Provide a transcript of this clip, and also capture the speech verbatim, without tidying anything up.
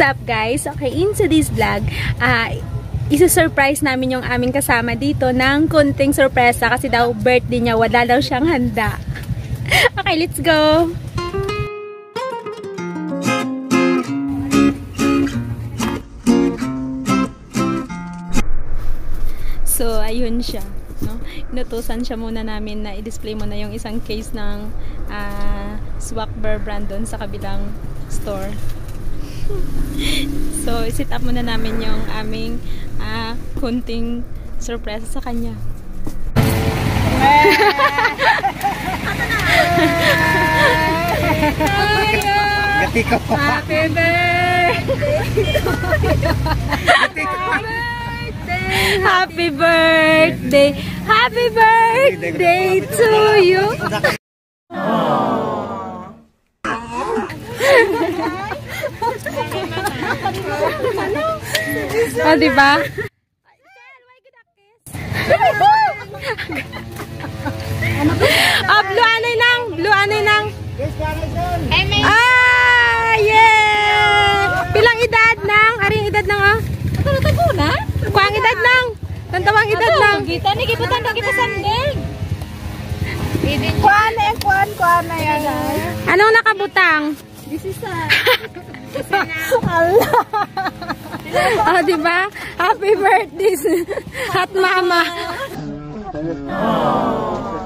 What's up guys? Okay, into this vlog, uh, isa-surprise namin yung aming kasama dito ng konting sorpresa kasi daw birthday niya, wala daw siyang handa. Okay, let's go! So, ayun siya. No? Inutusan siya muna namin na i-display muna yung isang case ng uh, Swakber brand doon sa kabilang store. So, sit up muna namin yung aming uh, kunting surprise sa kanya. Gati ko. Happy birthday! Happy birthday! Happy birthday to you! Oh, diba? Oh, blue anay nang! Blue anay nang! Ah, yeah! Pilang edad nang? Aring edad nang, ah? Tago na? Kuang edad nang? Tantawang edad nang? Kita ni giputan na kita sanding. Kuan na yan, kuan, kuan na yan. Anong nakabutang? This is a... Allah. Oh, diba? Happy birthday, hot mama.